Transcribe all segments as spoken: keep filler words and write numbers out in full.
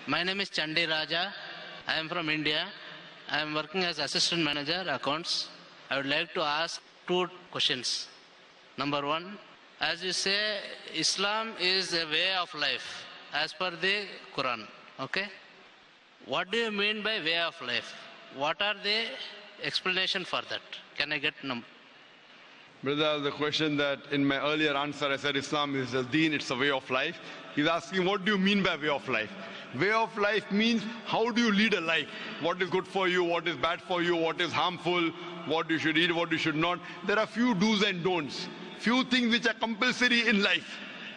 My name is Chandi Raja. I am from India. I am working as assistant manager accounts. I would like to ask two questions. Number one, as you say, Islam is a way of life as per the Quran. Okay? What do you mean by way of life? What are the explanation for that? Can I get number? Brother, the question that in my earlier answer I said Islam is a deen, it's a way of life. He's asking, what do you mean by way of life? Way of life means how do you lead a life? What is good for you, what is bad for you, what is harmful, what you should eat, what you should not. There are few do's and don'ts. Few things which are compulsory in life.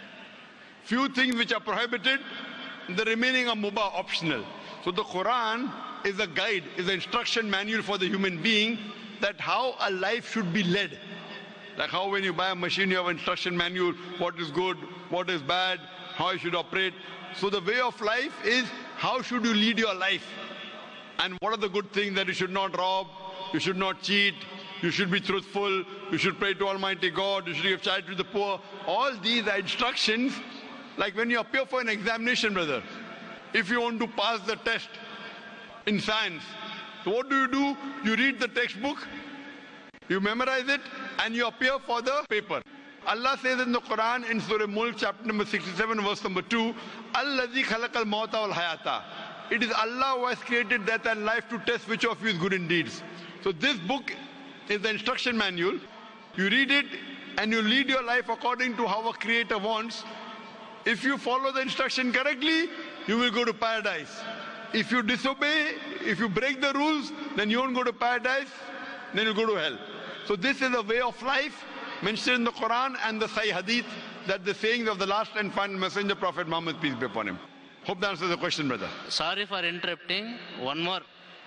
Few things which are prohibited, the remaining are mubah, optional. So the Quran is a guide, is an instruction manual for the human being that how a life should be led. Like how when you buy a machine, you have an instruction manual, what is good, what is bad, how you should operate. So the way of life is how should you lead your life? And what are the good things that you should not rob, you should not cheat, you should be truthful, you should pray to Almighty God, you should give charity to the poor. All these are instructions. Like when you appear for an examination, brother, if you want to pass the test in science, so what do you do? You read the textbook, you memorize it, and you appear for the paper. Allah says in the Quran in Surah Mulk chapter number sixty-seven verse number two, Allazi khalaqal mauta wal hayata. It is Allah who has created death and life to test which of you is good in deeds. So this book is the instruction manual. You read it and you lead your life according to how a creator wants. If you follow the instruction correctly, you will go to paradise. If you disobey, if you break the rules, then you won't go to paradise, then you go to hell. So this is a way of life mentioned in the Quran and the Sahih Hadith, that the sayings of the last and final messenger, Prophet Muhammad, peace be upon him. Hope that answers the question, brother. Sorry for interrupting. One more.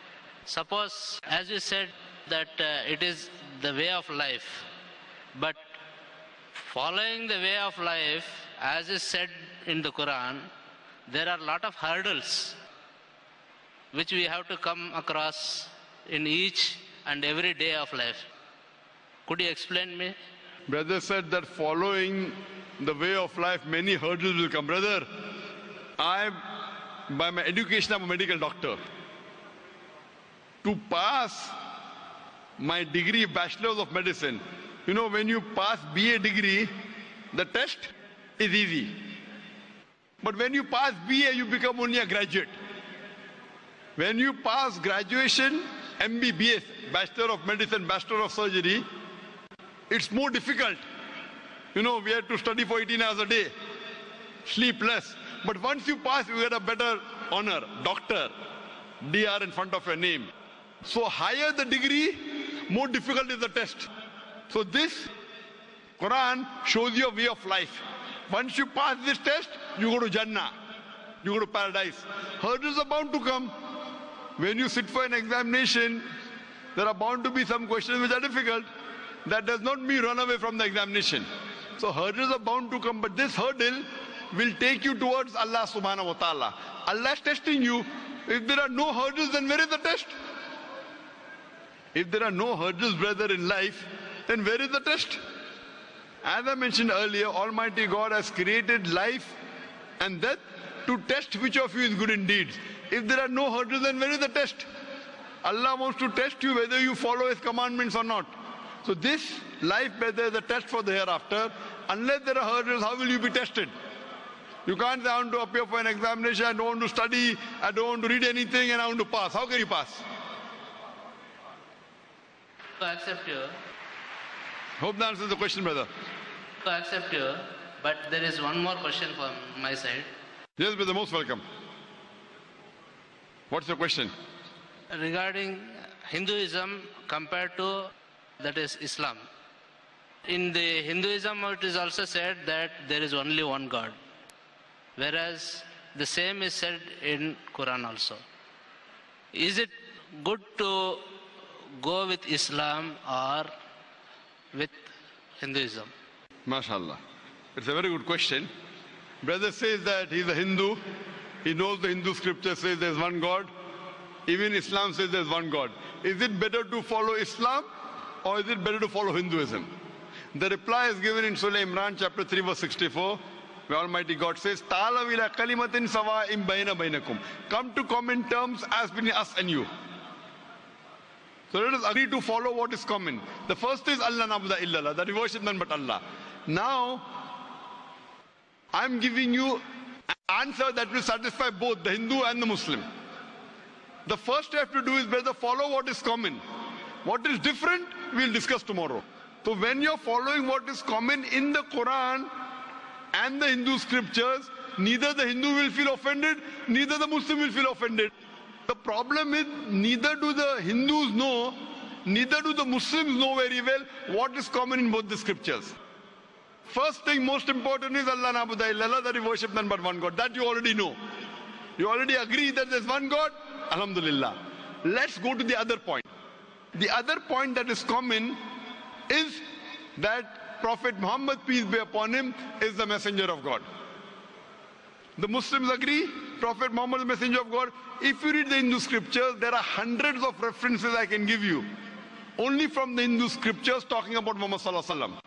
Suppose, as you said, that uh, it is the way of life, but following the way of life, as is said in the Quran, there are a lot of hurdles which we have to come across in each and every day of life. Could you explain me? Brother said that following the way of life, many hurdles will come. Brother, I, by my education, I'm a medical doctor. To pass my degree, Bachelor's of Medicine, you know, when you pass B A degree, the test is easy. But when you pass B A, you become only a graduate. When you pass graduation, M B B S, Bachelor of Medicine, Bachelor of Surgery, it's more difficult. You know, we have to study for eighteen hours a day, sleep less. But once you pass, you get a better honor, doctor, D R in front of your name. So higher the degree, more difficult is the test. So this Quran shows you a way of life. Once you pass this test, you go to Jannah, you go to paradise. Hurdles are bound to come. When you sit for an examination, there are bound to be some questions which are difficult. That does not mean run away from the examination. So hurdles are bound to come, but this hurdle will take you towards Allah subhanahu wa ta'ala. Allah is testing you. If there are no hurdles, then where is the test? If there are no hurdles, brother, in life, then where is the test? As I mentioned earlier, Almighty God has created life and death to test which of you is good in deeds. If there are no hurdles, then where is the test? Allah wants to test you whether you follow His commandments or not. So this life, brother, is a test for the hereafter. Unless there are hurdles, how will you be tested? You can't say, I want to appear for an examination, I don't want to study, I don't want to read anything, and I want to pass. How can you pass? To accept you. Hope that answers the question, brother. To accept you, but there is one more question from my side. Yes, brother, most welcome. What's your question? Regarding Hinduism compared to, that is, Islam. In the Hinduism, it is also said that there is only one God. Whereas the same is said in Quran also. Is it good to go with Islam or with Hinduism? MashaAllah. It's a very good question. Brother says that he's a Hindu. He knows the Hindu scripture says there's one God. Even Islam says there's one God. Is it better to follow Islam or is it better to follow Hinduism? The reply is given in Surah Imran chapter three verse sixty-four. where Almighty God says, Ta'alaw ila kalimatin sawa'im bayna bainakum. Come to common terms as between us and you. So let us agree to follow what is common. The first is Allah na'budu illallah, that we worship none but Allah. Now, I'm giving you an answer that will satisfy both the Hindu and the Muslim. The first you have to do is better follow what is common. What is different, we'll discuss tomorrow. So when you're following what is common in the Quran and the Hindu scriptures, neither the Hindu will feel offended, neither the Muslim will feel offended. The problem is, neither do the Hindus know, neither do the Muslims know very well what is common in both the scriptures. First thing, most important is Allah na'budu illallah, that we worship none but one God. That you already know. You already agree that there's one God? Alhamdulillah. Let's go to the other point. The other point that is common is that Prophet Muhammad, peace be upon him, is the messenger of God. The Muslims agree, Prophet Muhammad is the messenger of God. If you read the Hindu scriptures, there are hundreds of references I can give you, only from the Hindu scriptures talking about Muhammad sallallahu alaihi wasallam.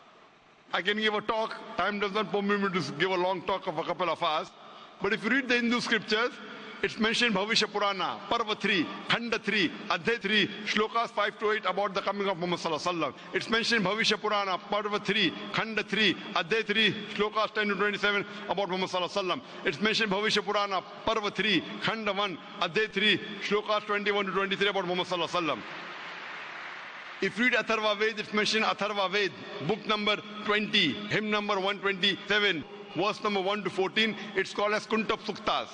I can give a talk, time does not permit me to give a long talk of a couple of hours, but if you read the Hindu scriptures, it's mentioned Bhavishya Purana, Parva three, Khanda three, Adhyay three, Shlokas five to eight about the coming of Muhammad sallallahu alaihi wasallam. It's mentioned Bhavishya Purana, Parva three, Khanda three, Adhyay three, Shlokas ten to twenty-seven about Muhammad sallallahu alaihi wasallam. It's mentioned Bhavishya Purana, Parva three, Khanda one, Adhyay three, Shlokas twenty-one to twenty-three about Muhammad sallallahu alaihi wasallam. If you read Atharva Ved, it's mentioned Atharva Ved, book number twenty, hymn number one twenty-seven, verse number one to fourteen. It's called as Kuntap Suktas.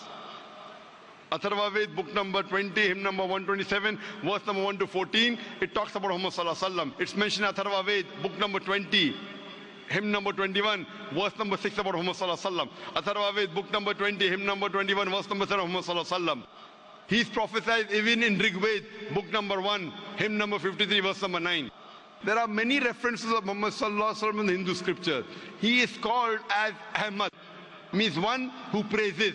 Atharva Ved, book number twenty, hymn number one twenty-seven, verse number one to fourteen. It talks about Muhammad sallallahu alaihi wasallam. It's mentioned Atharva Ved, book number twenty, hymn number twenty-one, verse number six about Muhammad sallallahu alaihi wasallam. Atharva Ved, book number twenty, hymn number twenty-one, verse number seven of Muhammad sallallahu alaihi wasallam. He's prophesied even in Rig Ved, book number one, hymn number fifty-three, verse number nine. There are many references of Muhammad sallallahu alaihi wasallam in the Hindu scripture. He is called as Ahmad, means one who praises.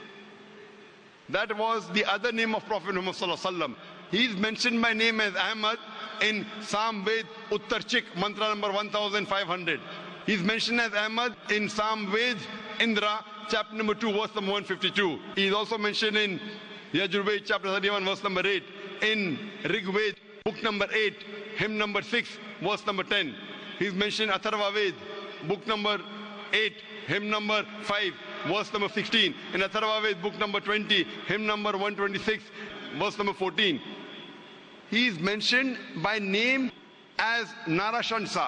That was the other name of Prophet Muhammad sallallahu alaihi wasallam. He is mentioned by name as Ahmad in Sam Ved Uttarchik, mantra number one thousand five hundred. He is mentioned as Ahmad in Sam Ved Indra, chapter number two, verse number one fifty-two. He is also mentioned in Yajurved, chapter thirty-one, verse number eight. In Rig Ved, book number eight, hymn number six, verse number ten. He is mentioned in Atharva Ved, book number eight, hymn number five, verse number sixteen. In Atharva Ved, book number twenty, hymn number one twenty-six, verse number fourteen. He is mentioned by name as Narashansa.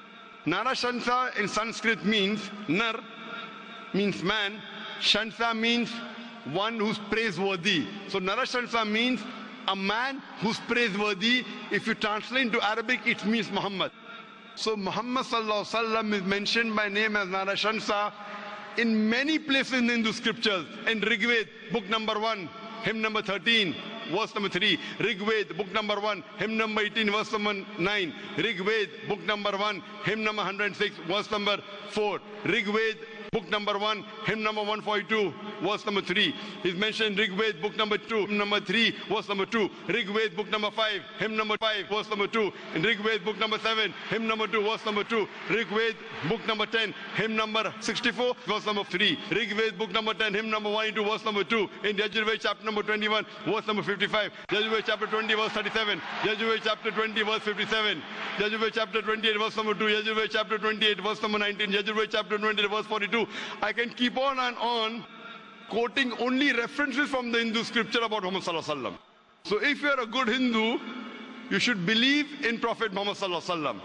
Narashansa in Sanskrit means Nar, means man. Shansa means one who's praiseworthy. So Narashansa means a man who's praiseworthy. If you translate into Arabic, it means Muhammad. So Muhammad sallallahu alaihi wasallam is mentioned by name as Narashansa in many places in Hindu scriptures. In Rig Ved, book number one, hymn number thirteen, verse number three. Rig Ved, book number one, hymn number eighteen, verse number nine. Rig Ved, book number one, hymn number one hundred six, verse number four. Rig Ved, book number one, hymn number one forty-two, verse number three. He's mentioned Rig Ved, book number two, hymn number three, verse number two. Rig Ved, book number five, hymn number five, verse number two. In Rig Ved, book number seven, hymn number two, verse number two. Rig Ved, book number ten, hymn number sixty-four, verse number three. Rig Ved, book number ten, hymn number one eighty-two, verse number two. In Yajurved, chapter number twenty-one, verse number fifty-five. Yajurved, chapter twenty, verse thirty-seven. Yajurved, chapter twenty, verse fifty-seven. Yajurved, chapter twenty-eight, verse number two. Yajurved, chapter twenty-eight, verse number nineteen. Yajurved, chapter twenty-eight, verse forty-two. I can keep on and on quoting only references from the Hindu scripture about Muhammad sallallahu alaihi wasallam. So if you are a good Hindu, you should believe in Prophet Muhammad sallallahu alaihi wasallam.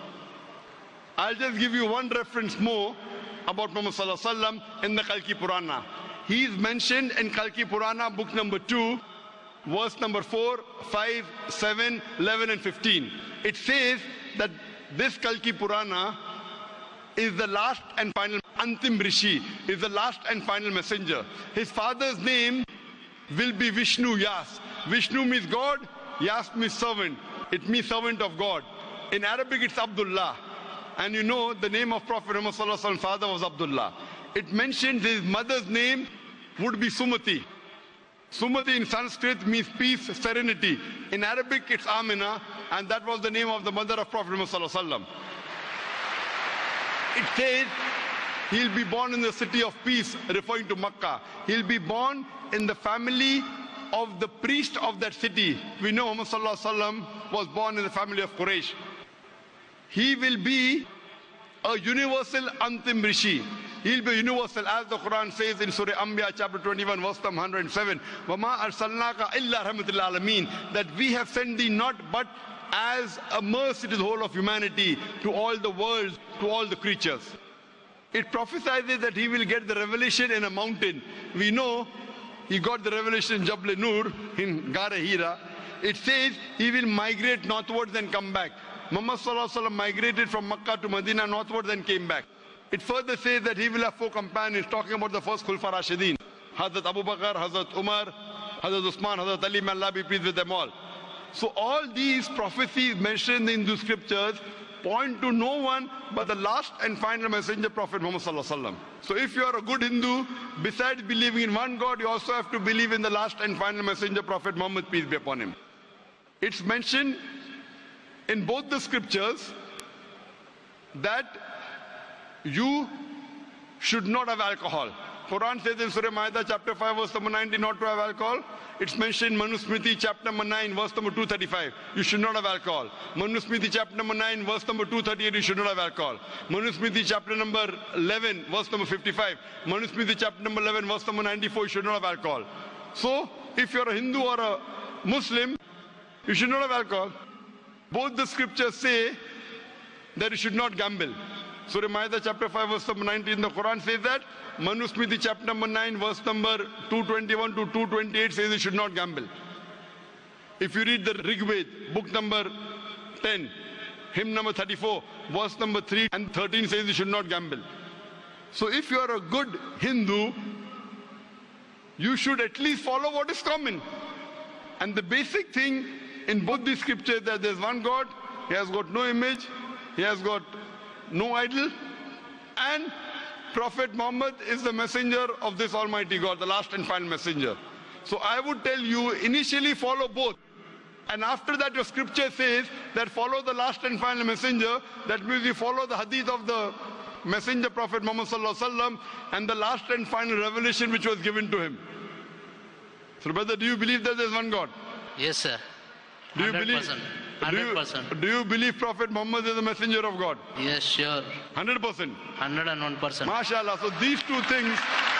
I'll just give you one reference more about Muhammad sallallahu alaihi wasallam in the Kalki Purana. He is mentioned in Kalki Purana, book number two, verse number four, five, seven, eleven and fifteen. It says that this Kalki Purana is the last and final, Antim Rishi, is the last and final messenger. His father's name will be Vishnu Yas. Vishnu means God, Yas means servant. It means servant of God. In Arabic it's Abdullah. And you know the name of Prophet Muhammad sallallahu alaihi wasallam's father was Abdullah. It mentions his mother's name would be Sumati. Sumati in Sanskrit means peace, serenity. In Arabic it's Amina, and that was the name of the mother of Prophet Muhammad sallallahu alaihi wasallam. It says He'll be born in the city of peace, referring to Makkah. He'll be born in the family of the priest of that city. We know Muhammad sallallahu alaihi wasallam was born in the family of Quraysh. He will be a universal Antim Rishi. He'll be universal, as the Quran says in Surah Anbiya chapter twenty-one, verse one hundred seven. وَمَا أَرْسَلْنَاكَ إِلَّا رَحْمَةً لِلْعَالَمِينَ. That we have sent thee not but as a mercy to the whole of humanity, to all the worlds, to all the creatures. It prophesies that he will get the revelation in a mountain. We know he got the revelation in Jabal Nur, in Gara Hira. It says he will migrate northwards and come back. Muhammad sallallahu alaihi wasallam migrated from Makkah to Medina northwards and came back. It further says that he will have four companions, talking about the first Khulfa Rashidin. Hazrat Abu Bakr, Hazrat Umar, Hazrat Usman, Hazrat Ali, may Allah be pleased with them all. So all these prophecies mentioned in the scriptures point to no one but the last and final messenger, Prophet Muhammad sallallahu alaihi wasallam. So if you are a good Hindu, besides believing in one God, you also have to believe in the last and final messenger, Prophet Muhammad, peace be upon him. It's mentioned in both the scriptures that you should not have alcohol. Quran says in Surah Ma'idah chapter five verse number nineteen not to have alcohol. It's mentioned in Manusmriti chapter number nine verse number two thirty-five. You should not have alcohol. Manusmriti chapter number nine verse number two thirty-eight. You should not have alcohol. Manusmriti chapter number eleven verse number fifty-five. Manusmriti chapter number eleven verse number ninety-four. You should not have alcohol. So if you're a Hindu or a Muslim, you should not have alcohol. Both the scriptures say that you should not gamble. Surah Ma'idah chapter five verse number nineteen, the Quran says that. Manusmriti chapter number nine verse number two twenty-one to two twenty-eight says you should not gamble. If you read the Rig Veda, book number ten, hymn number thirty-four, verse number three and thirteen says you should not gamble. So if you are a good Hindu, you should at least follow what is common. And the basic thing in both these scriptures that there's one God, he has got no image, he has got no idol, and Prophet Muhammad is the messenger of this Almighty God, the last and final messenger. So I would tell you, initially follow both. And after that your scripture says that follow the last and final messenger. That means you follow the hadith of the messenger Prophet Muhammad sallallahu alaihi wasallam and the last and final revelation which was given to him. So brother, do you believe that there is one God? Yes, sir. Do you believe? one hundred percent. Do you, do you believe Prophet Muhammad is the messenger of God? Yes, sure. one hundred percent. one hundred one percent. MashaAllah. So these two things,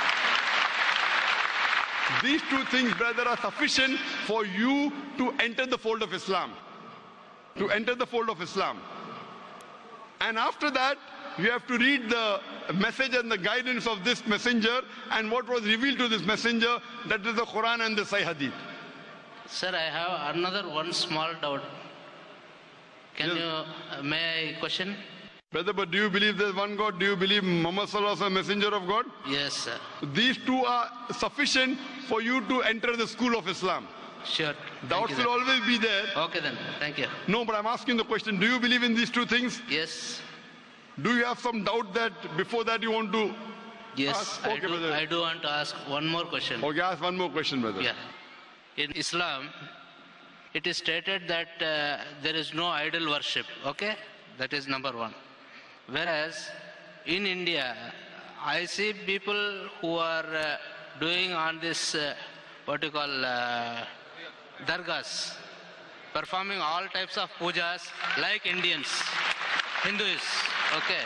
these two things, brother, are sufficient for you to enter the fold of Islam. To enter the fold of Islam. And after that, you have to read the message and the guidance of this messenger and what was revealed to this messenger, that is the Quran and the Sahih Hadith. Sir, I have another one small doubt. Can yes. you, uh, may I question? Brother, but do you believe there is one God? Do you believe Muhammad sallallahu alaihi wasallam, messenger of God? Yes, sir. These two are sufficient for you to enter the school of Islam. Sure. Doubts will always be there. Okay then, thank you. No, but I'm asking the question, do you believe in these two things? Yes. Do you have some doubt that before that you want to Yes, ask? I, Okay, do, brother. I do want to ask one more question. Okay, ask one more question, brother. Yeah. In Islam, it is stated that uh, there is no idol worship, okay? That is number one. Whereas in India, I see people who are uh, doing on this, uh, what you call, uh, dargahs, performing all types of pujas like Indians, Hindus, okay?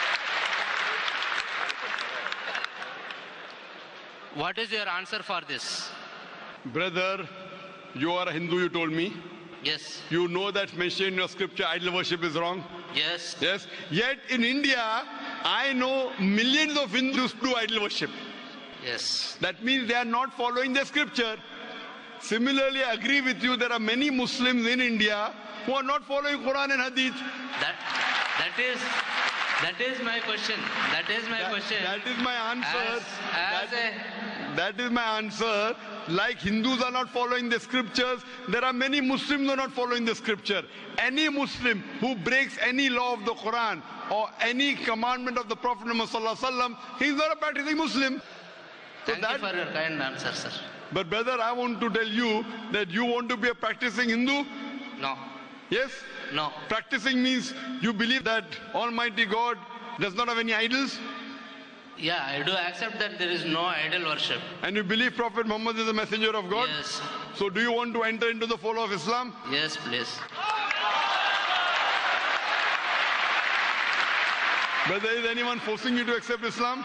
What is your answer for this? Brother, you are a Hindu, you told me. Yes. You know that mentioned in your scripture, idol worship is wrong. Yes. Yes. Yet in India, I know millions of Hindus do idol worship. Yes. That means they are not following the scripture. Similarly, I agree with you, there are many Muslims in India who are not following Quran and Hadith. That, that is, that is my question. That is my that, question. That is my answer. As, as that, a, that is my answer. Like Hindus are not following the scriptures, there are many Muslims who are not following the scripture. Any Muslim who breaks any law of the Quran or any commandment of the Prophet Muhammad sallallahu alaihi wasallam, he is not a practicing Muslim. So Thank that, you for your kind answer, sir. But brother, I want to tell you that you want to be a practicing Hindu? No. Yes? No. Practicing means you believe that Almighty God does not have any idols? Yeah, I do accept that there is no idol worship. And you believe Prophet Muhammad is a messenger of God? Yes. So do you want to enter into the fold of Islam? Yes, please. Brother, is anyone forcing you to accept Islam?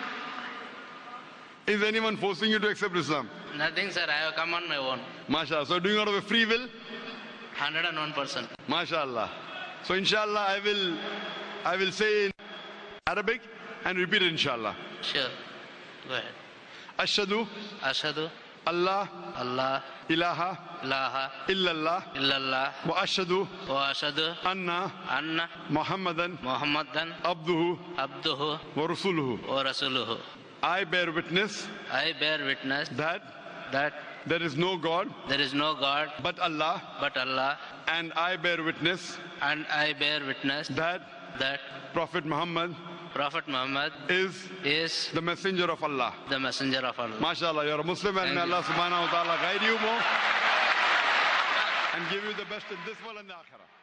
Is anyone forcing you to accept Islam? Nothing, sir. I have come on my own. MashaAllah. So doing out of a free will? one hundred one percent. MashaAllah. So inshallah I will I will say in Arabic and repeat it inshallah. Sure. Go ahead. Ashhadu Ashhadu Allah Allah ilaha ilaha illallah illallah wa ashhadu wa ashhadu anna anna Muhammadan Muhammadan abduhu abduhu wa rasuluhu. wa rasuluhu. I bear witness I bear witness that that there is no God there is no God but Allah, but Allah, and I bear witness and I bear witness that that Prophet Muhammad Prophet Muhammad is is the messenger of Allah. the messenger of Allah. MashaAllah, you're a Muslim, and may Thank you. Allah subhanahu wa ta'ala guide you more and give you the best in this world and the akhirah.